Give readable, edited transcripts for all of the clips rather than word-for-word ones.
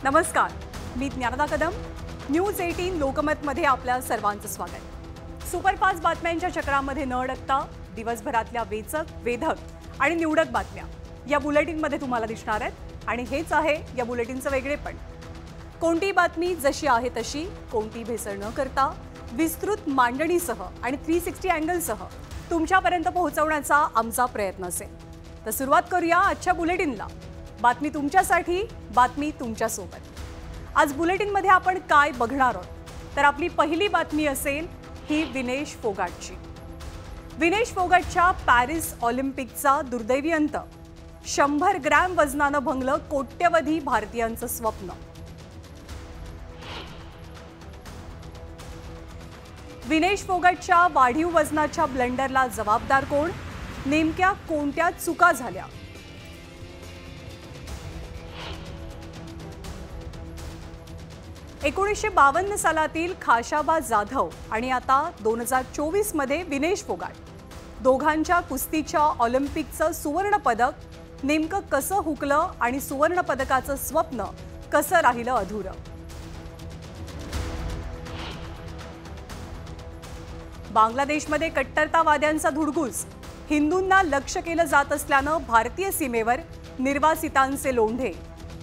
नमस्कार, मी ज्ञानदा कदम. न्यूज 18 लोकमतमध्ये आपल्या सर्वांचं स्वागत. सुपरफास्ट बातम्यांच्या चक्रामध्ये न अडकता दिवसभरातल्या वेचक, वेधक आणि निवडक बातम्या या बुलेटिनमध्ये तुम्हाला दिसणार आहेत आणि हेच आहे या बुलेटिनचं वेगळेपण. कोणती बातमी जशी आहे तशी, कोणती भेसळ न करता विस्तृत मांडणीसह आणि 360 अँगलसह तुमच्यापर्यंत पोहोचवण्याचा आमचा प्रयत्न असेल. तर सुरुवात करूया आजच्या बुलेटिनला. बातमी तुमच्यासाठी, बातमी तुमच्यासोबत. आज बुलेटिनमध्ये आपण काय बघणार आहोत तर आपली पहिली बातमी असेल ही विनेश फोगाटची. विनेश फोगाटच्या पॅरिस ऑलिम्पिकचा दुर्दैवी अंत. 100 ग्रॅम वजनानं भंगलं कोट्यवधी भारतीयांचं स्वप्न. विनेश फोगाटच्या वाढीव वजनाच्या ब्लंडरला जबाबदार कोण? नेमक्या कोणत्या चुका झाल्या? ...1952 सालातील खाशाबा जाधव आणि आता 2024 मध्ये विनेश फोगाट, दोघांच्या कुस्तीच्या ऑलिम्पिकचं सुवर्ण पदक नेमकं कसं हुकलं आणि सुवर्ण पदकाचं स्वप्न कसं राहिलं अधुरं? बांगलादेशमध्ये कट्टरतावाद्यांचा धुडगूस. हिंदूंना लक्ष्य केलं जात असल्यानं भारतीय सीमेवर निर्वासितांचे लोंढे.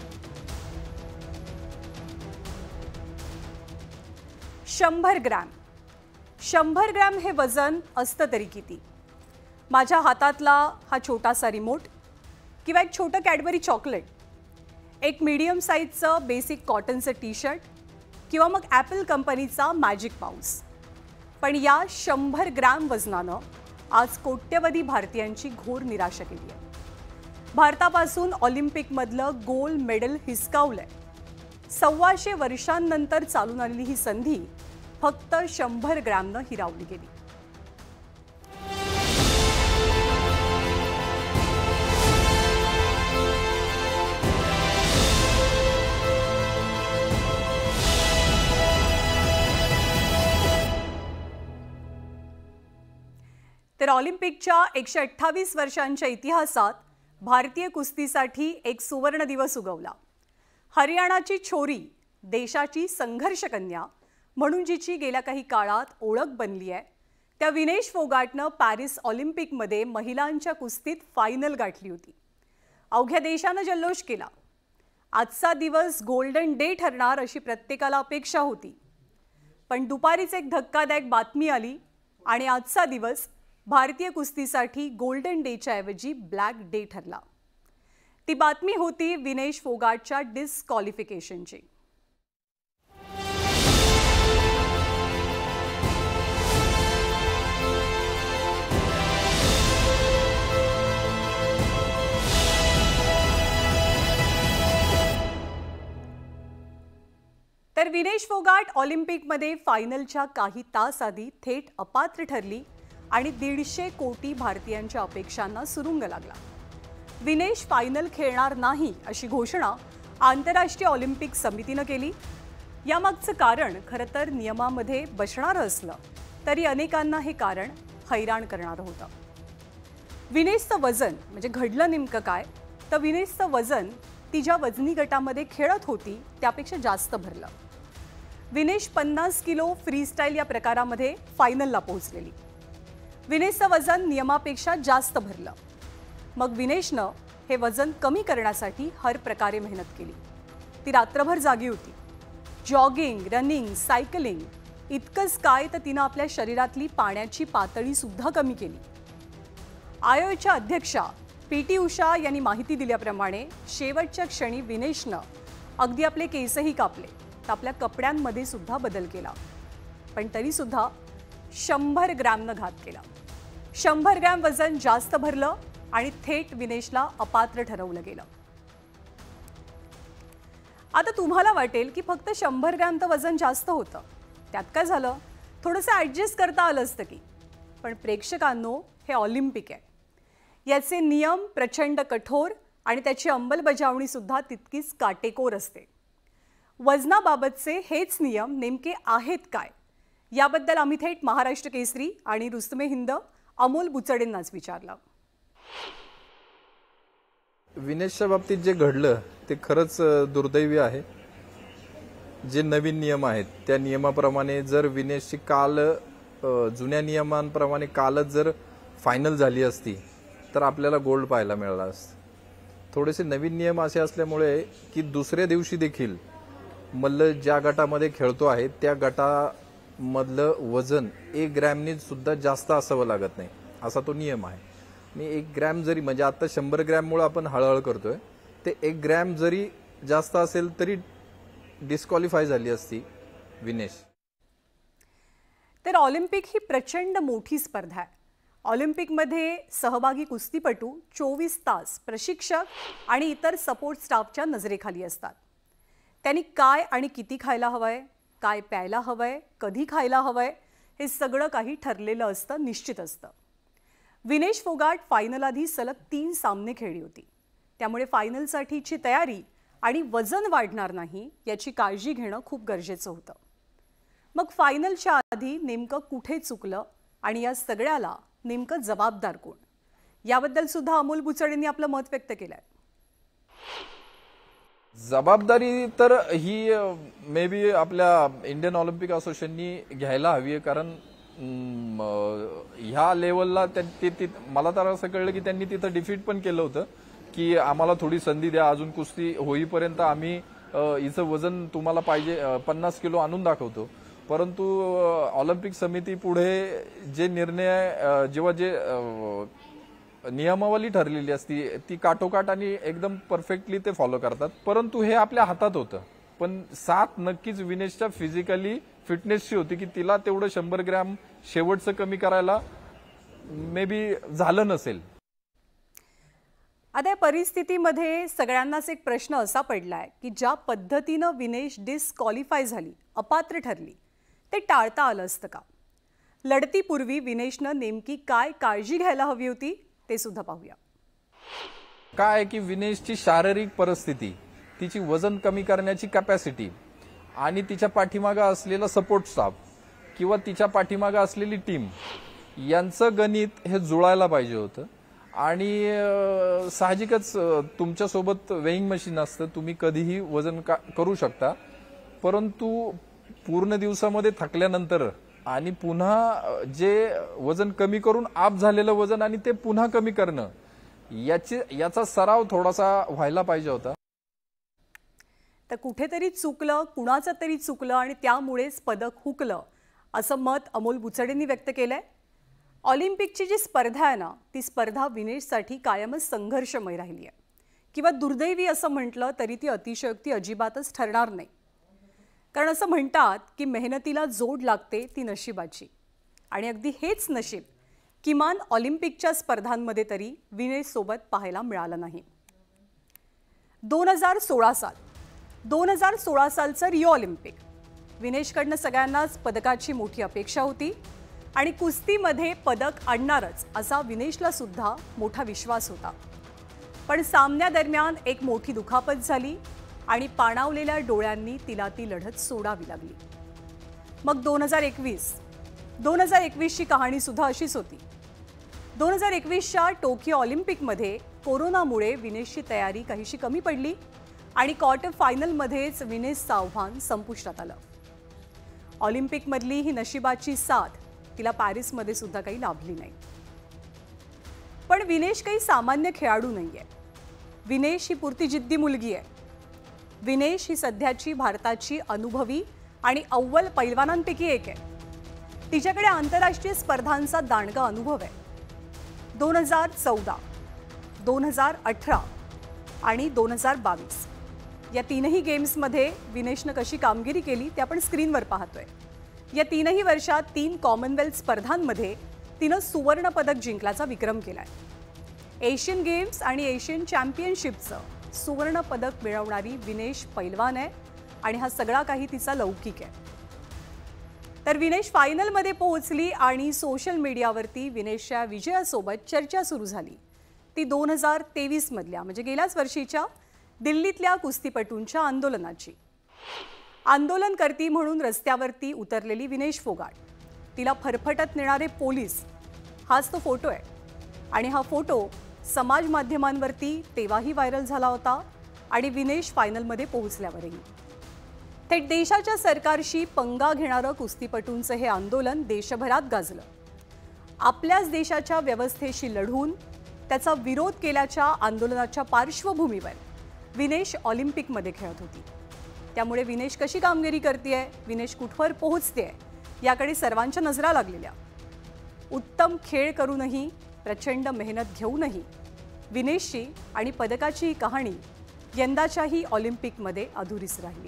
शंभर ग्रॅम हे वजन असतं तरी किती? माझ्या हातातला हा छोटासा रिमोट किंवा एक छोटं कॅडबरी चॉकलेट, एक मीडियम साईजचं बेसिक कॉटनचं टी शर्ट किंवा मग ॲपल कंपनीचा मॅजिक माऊस. पण या 100 ग्रॅम वजनानं आज कोट्यवधी भारतीयांची घोर निराशा केली आहे. भारतापासून ऑलिम्पिकमधलं गोल्ड मेडल हिसकावलंय. 125 वर्षांनंतर चालून आलेली ही संधी फक्त 100 ग्रॅमनं हिरावली गेली. तर ऑलिम्पिकच्या 128 वर्षांच्या इतिहासात भारतीय कुस्तीसाठी एक सुवर्ण दिवस उगवला. हरियाणाची छोरी, देशाची संघर्ष कन्या म्हणून जिची गेल्या काही काळात ओळख बनली आहे, त्या विनेश फोगाटनं पॅरिस ऑलिम्पिकमध्ये महिलांच्या कुस्तीत फायनल गाठली होती. अवघ्या देशानं जल्लोष केला. आजचा दिवस गोल्डन डे ठरणार अशी प्रत्येकाला अपेक्षा होती. पण दुपारीच एक धक्कादायक बातमी आली आणि आजचा दिवस भारतीय कुस्तीसाठी गोल्डन डेच्या ऐवजी ब्लॅक डे ठरला. ती बातमी होती विनेश फोगाटच्या डिस्क्वालिफिकेशनची. तर विनेश फोगाट ऑलिम्पिकमध्ये फायनलच्या काही तास आधी थेट अपात्र ठरली आणि 150 कोटी भारतीयांच्या अपेक्षांना सुरुंग लागला. विनेश फायनल खेळणार नाही अशी घोषणा आंतरराष्ट्रीय ऑलिम्पिक समितीनं केली. यामागचं कारण खरं तर नियमामध्ये बसणारं असलं तरी अनेकांना हे कारण हैराण करणारं होतं. विनेशचं वजन म्हणजे घडलं नेमकं काय तर विनेशचं वजन ती ज्या वजनी गटामध्ये खेळत होती त्यापेक्षा जास्त भरलं. विनेश 50 किलो फ्रीस्टाईल या प्रकारामध्ये फायनलला पोहोचलेली. विनेशचं वजन नियमापेक्षा जास्त भरलं. मग विनेशनं हे वजन कमी करण्यासाठी हर प्रकारे मेहनत केली. ती रात्रभर जागी होती. जॉगिंग, रनिंग, सायकलिंग इतकंच काय तर तिनं आपल्या शरीरातली पाण्याची पातळी सुद्धा कमी केली. आयोच्या अध्यक्षा PT उषा यांनी माहिती दिल्याप्रमाणे शेवटच्या क्षणी विनेशनं अगदी आपले केसही कापले, तर आपल्या कपड्यांमध्ये सुद्धा बदल केला. पण तरी सुद्धा 100 ग्रॅमनं घात केला. 100 ग्रॅम वजन जास्त भरलं आणि थेट विनेशला अपात्र ठरवलं गेलं. आता तुम्हाला वाटेल की फक्त 100 ग्रॅम तर वजन जास्त होतं, त्यात काय झालं, थोडंसं ॲडजस्ट करता आलं असतं की. पण प्रेक्षकांनो, हे ऑलिम्पिक आहे. याचे नियम प्रचंड कठोर आणि त्याची अंमलबजावणी सुद्धा तितकीच काटेकोर असते. वजनाबाबतचे हेच नियम नेमके आहेत काय याबद्दल आम्ही थेट महाराष्ट्र केसरी आणि रुस्तमे हिंद अमोल बुचडेंनाच विचारलं. विनेशच्या बाबतीत जे घडलं ते खरंच दुर्दैवी आहे. जे नवीन नियम आहेत त्या नियमाप्रमाणे जर विनेशची काल जुन्या नियमांप्रमाणे कालच जर फायनल झाली असती तर आपल्याला गोल्ड पाहायला मिळाला असतं. थोडेसे नवीन नियम असे असल्यामुळे की दुसऱ्या दिवशी देखील मल्ल ज्या गटामध्ये खेळतो आहे त्या गटामधलं वजन 1 ग्रॅमनी सुद्धा जास्त असावं लागत नाही, असा तो नियम आहे. आणि 1 ग्रॅम जरी म्हणजे आता 100 ग्रॅममुळे आपण हळहळ करतोय, ते 1 ग्रॅम जरी जास्त असेल तरी डिस्क्वालिफाय झाली असती विनेश. तर ऑलिम्पिक ही प्रचंड मोठी स्पर्धा आहे. ऑलिम्पिकमध्ये सहभागी कुस्तीपटू 24 तास प्रशिक्षक आणि इतर सपोर्ट स्टाफच्या नजरेखाली असतात. त्यांनी काय आणि किती खायला हवंय, काय प्यायला हवंय, कधी खायला हवंय, हे सगळं काही ठरलेलं असतं, निश्चित असतं. विनेश फोगाट फायनल आधी सलग 3 सामने खेळली होती. त्यामुळे फायनलसाठीची तयारी आणि वजन वाढणार नाही याची काळजी घेणं खूप गरजेचं होतं. मग फायनलच्या आधी नेमकं कुठे चुकलं आणि या सगळ्याला नेमकं जबाबदार कोण, याबद्दल सुद्धा अमोल बुचडेंनी आपलं मत व्यक्त केलंय. जबाबदारी तर ही मे बी आपल्या इंडियन ऑलिम्पिक असोसिएशननी घ्यायला हवी आहे, कारण ह्या लेवलला मला तर असं कळलं की त्यांनी तिथं डिफीट पण केलं होतं की आम्हाला थोडी संधी द्या, अजून कुस्ती होईपर्यंत आम्ही हिचं वजन तुम्हाला पाहिजे 50 किलो आणून दाखवतो. परंतु ऑलिम्पिक समिती पुढे जे निर्णय जेव्हा जे नियमावली ठरलेली असती ती काटोकाट आणि एकदम परफेक्टली ते फॉलो करतात. परंतु हे आपल्या हातात होतं. पण साथ नक्कीच विनेशच्या फिजिकली फिटनेसची होती की तिला तेवढं 100 ग्रॅम शेवटचं कमी करायला मे बी झालं नसेल. आता या परिस्थितीमध्ये सगळ्यांनाच एक प्रश्न असा पडलाय की ज्या पद्धतीनं विनेश डिस्क्वालिफाय झाली, अपात्र ठरली, ते टाळता आलं असतं का? लढतीपूर्वी विनेशनं नेमकी काय काळजी घ्यायला हवी होती ते सुद्धा पाहूया. काय की विनेशची शारीरिक परिस्थिती, तिची वजन कमी करण्याची कॅपॅसिटी आणि तिच्या पाठीमागे असलेला सपोर्ट स्टाफ किंवा तिच्या पाठीमागे असलेली टीम यांचं गणित हे जुळायला पाहिजे होतं. आणि साहजिकच तुमच्यासोबत वेइंग मशीन असतं, तुम्ही कधीही वजन करू शकता. परंतु पूर्ण दिवसामध्ये थकल्यानंतर आणि पुन्हा जे वजन कमी करून आप झालेलं वजन आणि ते पुन्हा कमी करणं याचा सराव थोडासा व्हायला पाहिजे होता. तर कुठेतरी चुकलं, कुणाचं तरी चुकलं आणि त्यामुळेच पदक हुकलं, असं मत अमोल बुचडेंनी व्यक्त केलंय. ऑलिम्पिकची जी स्पर्धा आहे ना, ती स्पर्धा विनेशसाठी कायमच संघर्षमय राहिली आहे. किंवा दुर्दैवी असं म्हटलं तरी ती अतिशयोक्ती अजिबातच ठरणार नाही. कारण असं म्हणतात की मेहनतीला जोड लागते ती नशिबाची, आणि अगदी हेच नशीब किमान ऑलिम्पिकच्या स्पर्धांमध्ये तरी विनेशसोबत पाहायला मिळालं नाही. 2016 सालचं रिओ ऑलिम्पिक, विनेशकडनं सगळ्यांनाच पदकाची मोठी अपेक्षा होती आणि कुस्तीमध्ये पदक आणणारच असा विनेशला सुद्धा मोठा विश्वास होता. पण सामन्यादरम्यान एक मोठी दुखापत झाली आणि पाणावलेल्या डोळ्यांनी तिला ती लढत सोडावी लागली. मग 2021ची कहाणी सुद्धा अशीच होती. 2021च्या टोकियो ऑलिम्पिकमध्ये कोरोनामुळे विनेशची तयारी काहीशी कमी पडली आणि क्वार्टर फायनलमध्येच विनेशचं आव्हान संपुष्टात आलं. ऑलिम्पिकमधली ही नशिबाची साथ तिला पॅरिसमध्ये सुद्धा काही लाभली नाही. पण विनेश काही सामान्य खेळाडू नाहीये. विनेश ही पुरती जिद्दी मुलगी आहे. विनेश ही सध्याची भारताची अनुभवी आणि अव्वल पैलवानांपैकी एक आहे. तिच्याकडे आंतरराष्ट्रीय स्पर्धांचा दांडगा अनुभव आहे. 2014, 2018 आणि 2022 या तीनही गेम्समध्ये विनेशनं कशी कामगिरी केली ते आपण स्क्रीनवर पाहतोय. या तीनही वर्षात 3 कॉमनवेल्थ स्पर्धांमध्ये तिनं सुवर्ण पदक जिंकल्याचा विक्रम केलाय. एशियन गेम्स आणि एशियन चॅम्पियनशिपचं सुवर्ण पदक मिळवणारी विनेश पैलवान आहे आणि हा सगळा काही तिचा लौकिक आहे. तर विनेश फायनलमध्ये पोहोचली आणि सोशल मीडियावरती विनेशच्या विजयासोबत चर्चा सुरू झाली. ती 2023 मधल्या म्हणजे गेल्याच वर्षीच्या दिल्लीतल्या कुस्तीपटूंच्या आंदोलनाची. आंदोलनकर्ती म्हणून रस्त्यावरती उतरलेली विनेश फोगाट, तिला फरफटत नेणारे पोलीस, हाच तो फोटो आहे. आणि हा फोटो समाज माध्यमांवरती तेव्हाही व्हायरल झाला होता आणि विनेश फायनलमध्ये पोहोचल्यावरही. थेट देशाच्या सरकारशी पंगा घेणारं कुस्तीपटूंचं हे आंदोलन देशभरात गाजलं. आपल्याच देशाच्या व्यवस्थेशी लढून त्याचा विरोध केल्याच्या आंदोलनाच्या पार्श्वभूमीवर विनेश ऑलिम्पिकमध्ये खेळत होती. त्यामुळे विनेश कशी कामगिरी करतेय, विनेश कुठवर पोहोचतेय याकडे सर्वांच्या नजरा लागलेल्या. उत्तम खेळ करूनही, प्रचंड मेहनत घेऊनही विनेशची आणि पदकाची कहाणी यंदाच्याही ऑलिम्पिकमध्ये अधुरीच राहिली.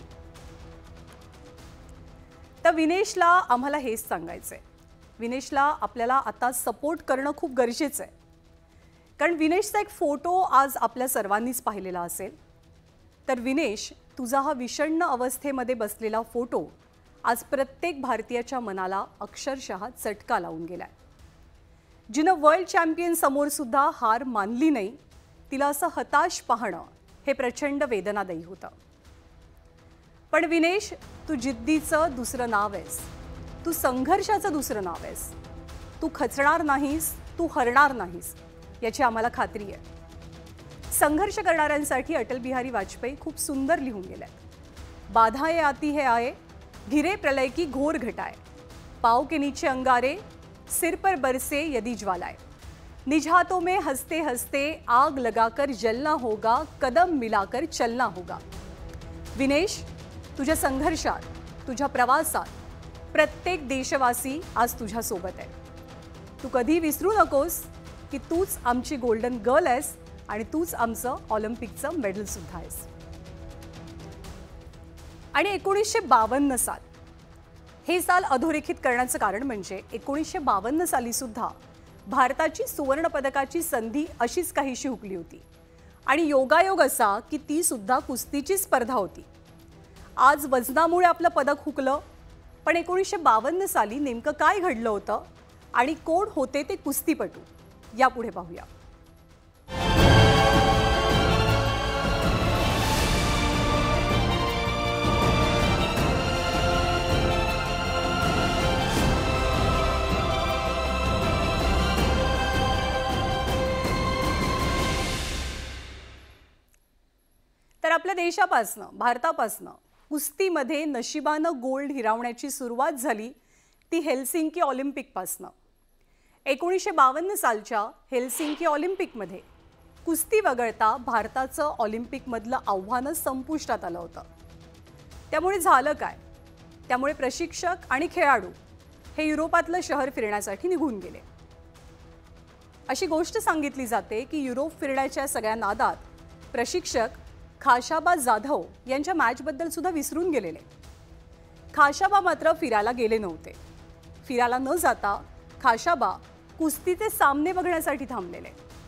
तर विनेशला आम्हाला हेच सांगायचंय, विनेशला आपल्याला आता सपोर्ट करणं खूप गरजेचं आहे. कारण विनेशचा एक फोटो आज आपल्या सर्वांनीच पाहिलेला असेल. तर विनेश, तुझा हा विषण्ण अवस्थेमध्ये बसलेला फोटो आज प्रत्येक भारतीयाच्या मनाला अक्षरशः चटका लावून गेलाय. जिनं वर्ल्ड चॅम्पियन समोर सुद्धा हार मानली नाही, तिला असं हताश पाहणं हे प्रचंड वेदनादायी होतं. पण विनेश, तू जिद्दीचं दुसरं नाव आहेस, तू संघर्षाचं दुसरं नाव आहेस. तू खचणार नाहीस, तू हरणार नाहीस याची आम्हाला खात्री आहे. संघर्ष करणाऱ्यांसाठी अटल बिहारी वाजपेयी खूप सुंदर लिहून गेले. बाधाएं आती है आए, घिरे प्रलय की घोर घटाए, पाँव के नीचे अंगारे, सिर पर बरसे यदि ज्वालाएं, निज हाथों में हंसते हंसते आग लगाकर जलना होगा, कदम मिलाकर चलना होगा. विनेश, तुझ्या संघर्षात, तुझ्या प्रवासात प्रत्येक देशवासी आज तुझ्या सोबत आहे. तू कधी विसरू नकोस की तूच आमची गोल्डन गर्ल आहेस आणि तूच आमचं ऑलिम्पिकचं मेडल सुद्धा आहेस. आणि 1952 साल हे साल अधोरेखित करण्याचं कारण म्हणजे 1952 साली सुद्धा भारताची सुवर्ण पदकाची संधी अशीच काहीशी हुकली होती. आणि योगायोग असा की ती सुद्धा कुस्तीची स्पर्धा होती. आज वजनामुळे आपलं पदक हुकलं, पण 1952 साली नेमकं काय घडलं होतं आणि कोण होते ते कुस्तीपटू, यापुढे पाहूया. तर आपल्या देशापासनं, भारतापासनं कुस्तीमध्ये नशिबानं गोल्ड हिरावण्याची सुरुवात झाली ती हेल्सिंकी ऑलिम्पिकपासनं. 1952 सालच्या हेल्सिंकी ऑलिम्पिकमध्ये कुस्ती वगळता भारताचं ऑलिम्पिकमधलं आव्हानच संपुष्टात आलं होतं. त्यामुळे झालं काय? त्यामुळे प्रशिक्षक आणि खेळाडू हे युरोपातलं शहर फिरण्यासाठी निघून गेले. अशी गोष्ट सांगितली जाते की युरोप फिरण्याच्या सगळ्या नादात प्रशिक्षक खाशाबा जाधव यांच्या मॅचबद्दल सुद्धा विसरून गेलेले. खाशाबा मात्र फिरायला गेले नव्हते. फिरायला न जाता खाशाबा कुस्तीचे सामने बघण्यासाठी थांबलेले.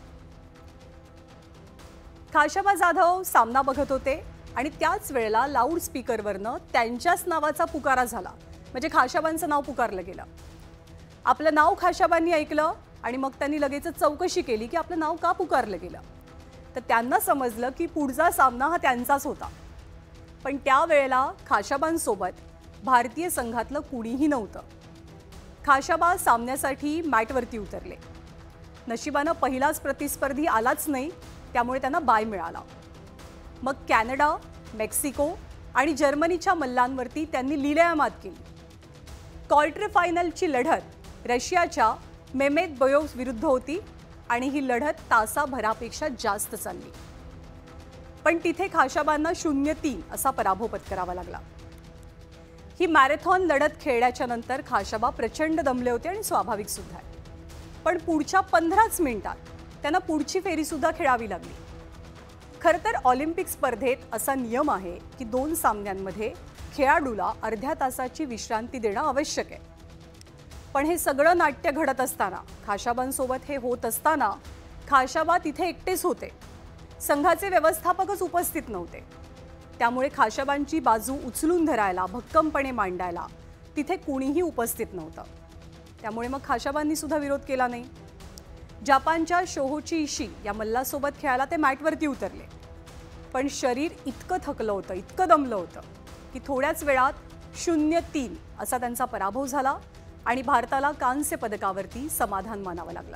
खाशाबा जाधव सामना बघत होते आणि त्याच वेळेला लाऊड स्पीकरवरनं त्यांच्याच नावाचा पुकारा झाला. म्हणजे खाशाबांचं नाव पुकारलं गेलं. आपलं नाव खाशाबांनी ऐकलं आणि मग त्यांनी लगेच चौकशी केली की आपलं नाव का पुकारलं गेलं. तर त्यांना समजलं की पुढचा सामना हा त्यांचाच होता. पण त्यावेळेला खाशाबांसोबत भारतीय संघातलं कुणीही नव्हतं. खाशाबा सामन्यासाठी मॅटवरती उतरले. नशिबानं पहिलाच प्रतिस्पर्धी आलाच नाही, त्यामुळे त्यांना बाय मिळाला. मग कॅनडा, मेक्सिको आणि जर्मनीच्या मल्लांवरती त्यांनी लीलया मात केली. क्वार्टर फायनलची लढत रशियाच्या मेमेद बोयोव विरुद्ध होती आणि ही लढत तासाभरापेक्षा जास्त चालली. पण तिथे खाशाबांना 0-3 असा पराभव पत्करावा लागला. ही मॅरेथॉन लढत खेळल्याच्या नंतर खाशाबा प्रचंड दमले होते आणि स्वाभाविक सुद्धा आहे. पण पुढच्या 15च मिनिटात त्यांना पुढची फेरी सुद्धा खेळावी लागली. खरं तर ऑलिम्पिक स्पर्धेत असा नियम आहे की 2 सामन्यांमध्ये खेळाडूला अर्ध्या तासाची विश्रांती देणं आवश्यक आहे. पण हे सगळं नाट्य घडत असताना, खाशाबांसोबत हे होत असताना खाशाबा तिथे एकटेच होते. संघाचे व्यवस्थापकच उपस्थित नव्हते. त्यामुळे खाशाबांची बाजू उचलून धरायला, भक्कमपणे मांडायला तिथे कुणीही उपस्थित नव्हतं. त्यामुळे मग खाशाबांनी सुद्धा विरोध केला नाही. जपानच्या शोहोची इशी या मल्लासोबत खेळायला ते मॅटवरती उतरले. पण शरीर इतकं थकलं होतं, इतकं दमलं होतं की थोड्याच वेळात 0-3 असा त्यांचा पराभव झाला आणि भारताला कांस्य पदकावरती समाधान मानावं लागलं.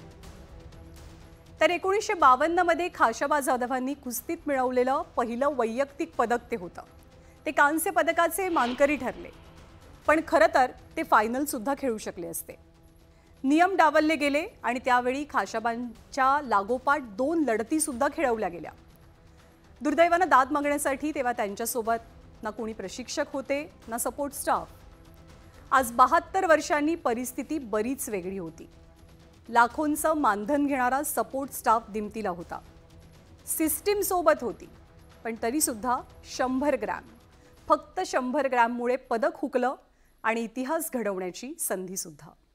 तर 1952 मध्ये खाशाबा जाधवांनी कुस्तीत मिळवलेलं पहिलं वैयक्तिक पदक ते होतं. ते कांस्य पदकाचे मानकरी ठरले, पण खरं तर ते फायनल सुद्धा खेळू शकले असते. नियम डावलले गेले आणि त्यावेळी खाशाबांच्या लागोपाठ 2 लढती सुद्धा खेळवल्या गेल्या. दुर्दैवानं दाद मागण्यासाठी तेव्हा त्यांच्यासोबत ना कोणी प्रशिक्षक होते ना सपोर्ट स्टाफ. आज 72 वर्षांनी परिस्थिती बरीच वेगळी होती. लाखोंचं मानधन घेणारा सपोर्ट स्टाफ दिमतीला होता. सिस्टीम सोबत होती, पण तरी सुद्धा 100 ग्रॅम, फक्त 100 ग्रॅममुळे पदक हुकलं आणि इतिहास घडवण्याची संधी सुद्धा.